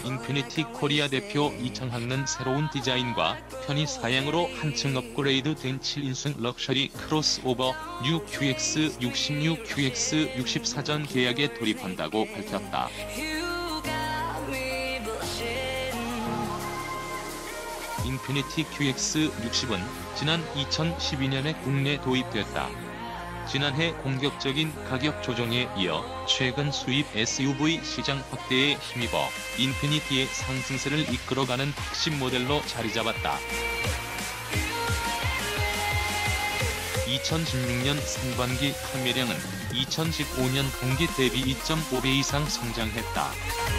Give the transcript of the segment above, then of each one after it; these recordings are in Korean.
인피니티 코리아 대표 이창학는 새로운 디자인과 편의 사양으로 한층 업그레이드된 7인승 럭셔리 크로스오버 뉴 QX66, QX64전 계약에 돌입한다고 밝혔다. 인피니티 QX60은 지난 2012년에 국내 도입됐다. 지난해 공격적인 가격 조정에 이어 최근 수입 SUV 시장 확대에 힘입어 인피니티의 상승세를 이끌어가는 핵심 모델로 자리잡았다. 2016년 상반기 판매량은 2015년 동기 대비 2.5배 이상 성장했다.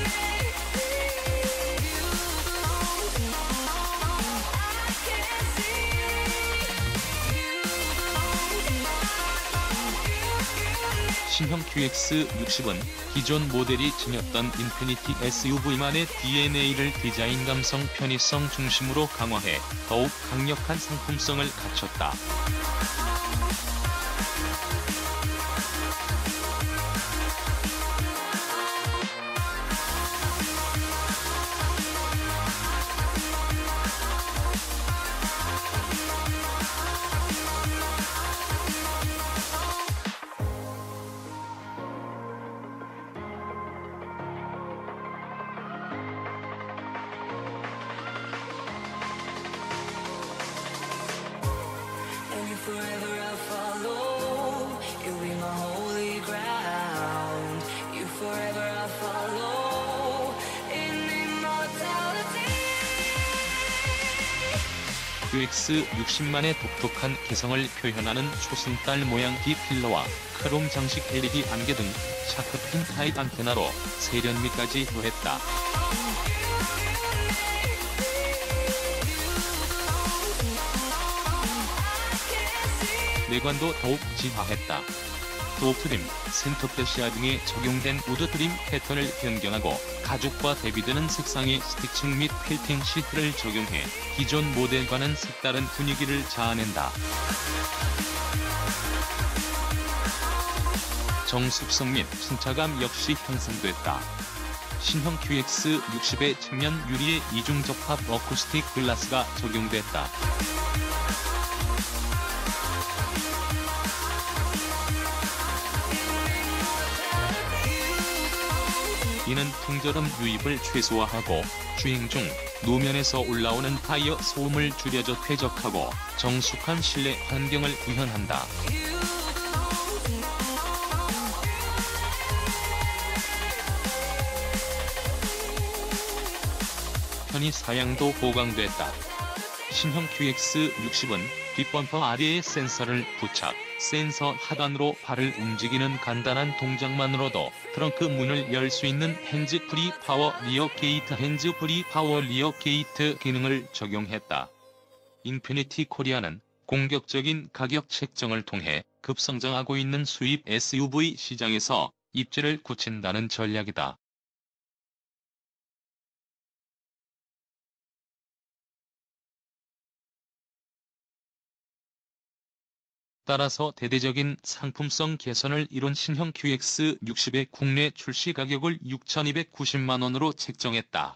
신형 QX60은 기존 모델이 지녔던 인피니티 SUV만의 DNA를 디자인 감성 편의성 중심으로 강화해 더욱 강력한 상품성을 갖췄다. Forever I'll follow, you'll be my holy ground. You forever I'll follow, in immortality. QX60만의 독특한 개성을 표현하는 초승달 모양 D필러와 크롬 장식 LED 안개 등 샤크핀 타입 안테나로 세련미까지 더했다. 내관도 더욱 진화했다. 도어트림, 센터페시아 등에 적용된 우드트림 패턴을 변경하고 가죽과 대비되는 색상의 스티칭 및 필팅 시트를 적용해 기존 모델과는 색다른 분위기를 자아낸다. 정숙성 및 승차감 역시 향상됐다. 신형 QX60의 측면 유리에 이중 접합 어쿠스틱 글라스가 적용됐다. 이는 풍절음 유입을 최소화하고 주행 중 노면에서 올라오는 타이어 소음을 줄여줘 쾌적하고 정숙한 실내 환경을 구현한다. 편의 사양도 보강됐다. 신형 QX60은 뒷범퍼 아래에 센서를 부착, 센서 하단으로 발을 움직이는 간단한 동작만으로도 트렁크 문을 열 수 있는 핸즈프리 파워 리어 게이트 기능을 적용했다. 인피니티 코리아는 공격적인 가격 책정을 통해 급성장하고 있는 수입 SUV 시장에서 입지를 굳힌다는 전략이다. 따라서 대대적인 상품성 개선을 이룬 신형 QX60의 국내 출시 가격을 6,290만 원으로 책정했다.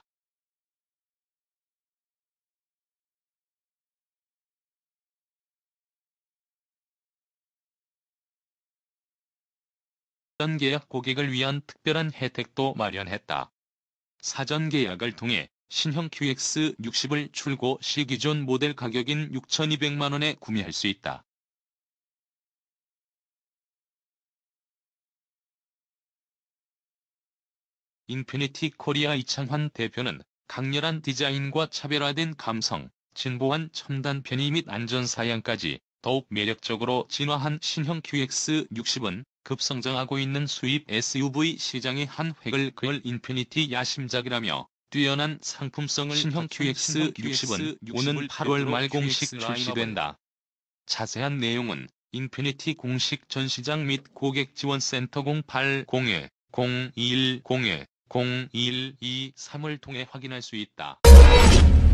사전 계약 고객을 위한 특별한 혜택도 마련했다. 사전 계약을 통해 신형 QX60을 출고 시 기존 모델 가격인 6,200만 원에 구매할 수 있다. 인피니티 코리아 이창환 대표는 강렬한 디자인과 차별화된 감성, 진보한 첨단 편의 및 안전 사양까지 더욱 매력적으로 진화한 신형 QX60은 급성장하고 있는 수입 SUV 시장의 한 획을 그을 인피니티 야심작이라며 뛰어난 상품성을 신형 QX60은 오는 8월 말 공식 출시된다. 자세한 내용은 인피니티 공식 전시장 및 고객지원센터 080-0210-0223을 통해 확인할 수 있다.